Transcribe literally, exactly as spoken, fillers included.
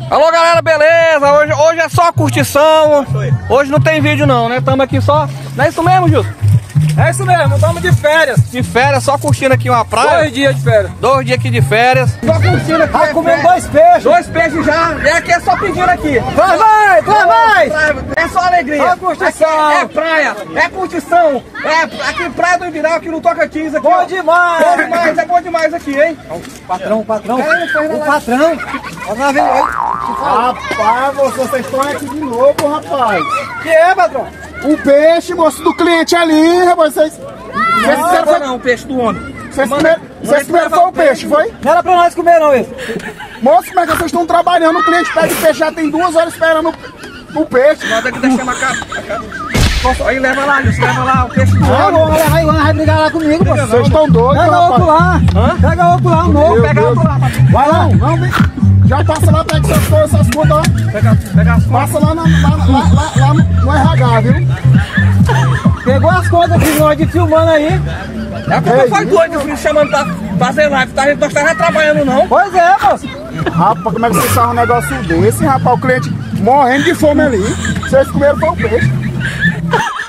Alô galera, beleza? Hoje, hoje é só curtição. Hoje não tem vídeo não, né? Estamos aqui só... Não é isso mesmo, Justo? É isso mesmo, estamos de férias. De férias, só curtindo aqui uma praia. Dois dias de férias. Dois dias aqui de férias. Só curtindo aqui. Tá comendo dois peixes. Dois peixes já. E aqui é só pedindo aqui. Vai, vai, vai, vai. É só alegria. Só curtição. Aqui é praia, é curtição. É aqui Praia do Ibiral, aqui no Tocantins. Aqui, Bom ó. demais. Bom demais, é bom demais aqui, hein? O patrão, o patrão. É, o patrão. Olha lá, Rapaz, vocês estão aqui de novo, rapaz. que é, patrão? O peixe, moço, do cliente ali, rapaz. Vocês, vocês Não, fizeram não, foi- não, o peixe do homem. vocês Manda- primeiro, manda vocês ele primeiro levar foi o peixe, foi? Não era pra nós comer não esse. Moço, como é que vocês estão trabalhando? O cliente pede peixe, já tem duas horas esperando o, o peixe. Manda que deixar a cara. Aí leva lá, Wilson, leva lá o peixe do Não, homem. vamos levar Ivan, vai brigar lá comigo, pô. Vocês estão doidos, Pega outro rapaz. lá. Pega outro lá, um novo. Meu Pega Deus. outro lá, patrão. Vai lá. Não, vem. Já passa lá, pega essas coisas, essas contas lá. Pega, pega as contas. Passa lá, na, lá, lá, lá, lá no, no R H, viu? Pegou as contas aqui, nós de filmando aí. É a culpa foi doido, filho, chamando pra fazer live. Tá, nós tava trabalhando não. Pois é, moço. Rapaz, como é que vocês fazem um negócio desse, rapaz? O cliente morrendo de fome ali. Vocês comeram foi o peixe.